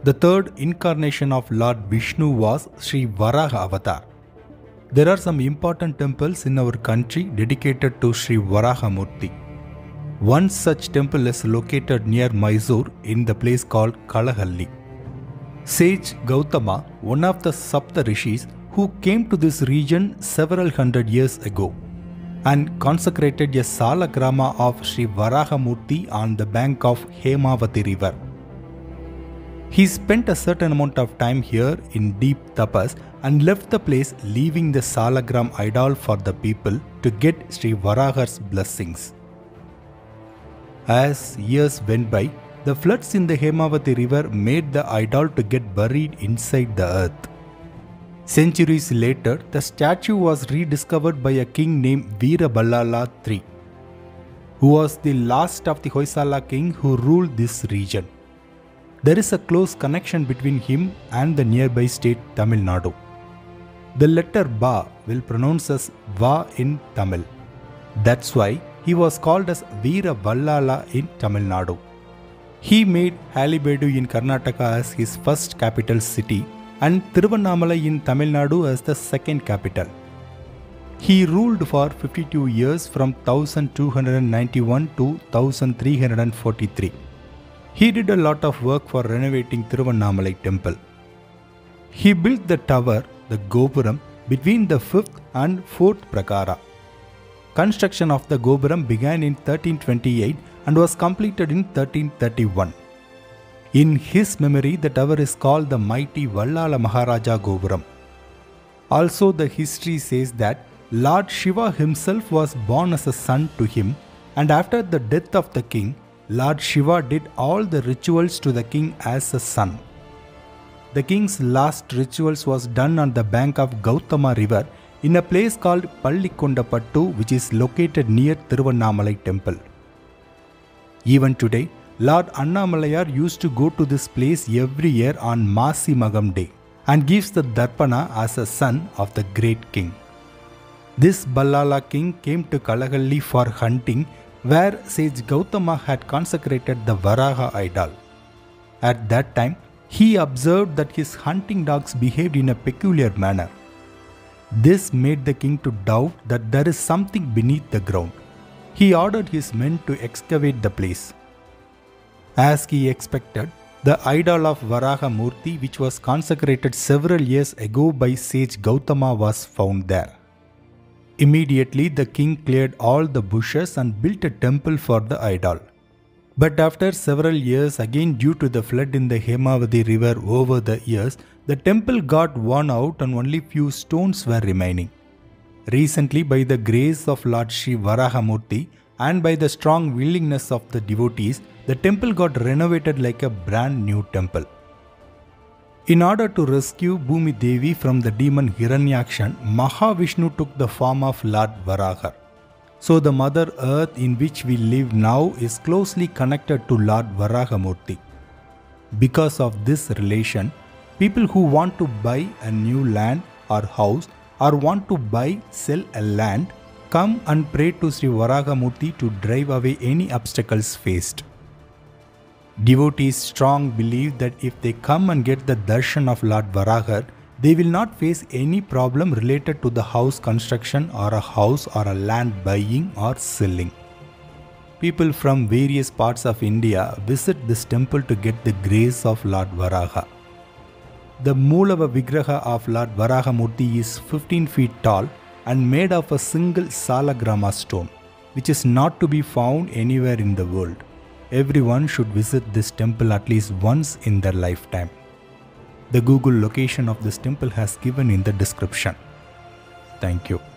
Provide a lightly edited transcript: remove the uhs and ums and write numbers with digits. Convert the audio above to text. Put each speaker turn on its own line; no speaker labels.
The third incarnation of Lord Vishnu was Sri Varaha Avatar. There are some important temples in our country dedicated to Sri Varaha Murti. One such temple is located near Mysore in the place called Kalahalli. Sage Gautama, one of the Sapta Rishis who came to this region several hundred years ago and consecrated a Salagrama of Sri Varaha Murti on the bank of Hemavati river. He spent a certain amount of time here in deep tapas and left the place, leaving the Salagram idol for the people to get Sri Varaha's blessings. As years went by, the floods in the Hemavati river made the idol to get buried inside the earth. Centuries later, the statue was rediscovered by a king named Veeraballala III, who was the last of the Hoysala king who ruled this region. There is a close connection between him and the nearby state Tamil Nadu. The letter Ba will pronounce as Va in Tamil. That's why he was called as Veeraballala in Tamil Nadu. He made Halibedu in Karnataka as his first capital city and Tiruvannamalai in Tamil Nadu as the second capital. He ruled for 52 years from 1291 to 1343. He did a lot of work for renovating Tiruvannamalai temple. He built the tower, the Gopuram, between the 5th and 4th Prakara. Construction of the Gopuram began in 1328 and was completed in 1331. In his memory, the tower is called the mighty Vallala Maharaja Gopuram. Also, the history says that Lord Shiva himself was born as a son to him, and after the death of the king, Lord Shiva did all the rituals to the king as a son. The king's last rituals was done on the bank of Gautama river in a place called Pallikondapattu, which is located near Tiruvannamalai temple. Even today, Lord Annamalayar used to go to this place every year on Masi Magam day and gives the Darpana as a son of the great king. This Ballala king came to Kalahalli for hunting, where sage Gautama had consecrated the Varaha idol. At that time, he observed that his hunting dogs behaved in a peculiar manner. This made the king to doubt that there is something beneath the ground. He ordered his men to excavate the place. As he expected, the idol of Varaha Murti, which was consecrated several years ago by sage Gautama, was found there. Immediately, the king cleared all the bushes and built a temple for the idol. But after several years, again due to the flood in the Hemavati river over the years, the temple got worn out and only few stones were remaining. Recently, by the grace of Lord Sri Varaha Murti and by the strong willingness of the devotees, the temple got renovated like a brand new temple. In order to rescue Bhumi Devi from the demon Hiranyakshan, Mahavishnu took the form of Lord Varaha. So the Mother Earth in which we live now is closely connected to Lord Varaha Murti. Because of this relation, people who want to buy a new land or house or want to sell a land, come and pray to Sri Varaha Murti to drive away any obstacles faced. Devotees strong believe that if they come and get the darshan of Lord Varaha, they will not face any problem related to the house construction or a house or a land buying or selling. People from various parts of India visit this temple to get the grace of Lord Varaha. The Moolava Vigraha of Lord Varaha Murti is 15 feet tall and made of a single Salagrama stone, which is not to be found anywhere in the world. Everyone should visit this temple at least once in their lifetime. The Google location of this temple has given in the description. Thank you.